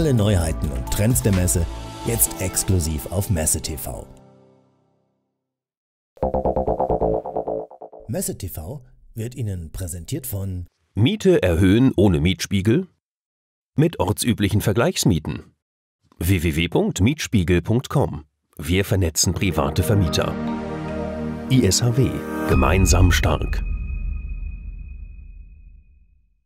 Alle Neuheiten und Trends der Messe jetzt exklusiv auf Messe TV. Messe TV wird Ihnen präsentiert von Miete erhöhen ohne Mietspiegel? Mit ortsüblichen Vergleichsmieten. www.mietspiegel.com. Wir vernetzen private Vermieter. ISHW. Gemeinsam stark.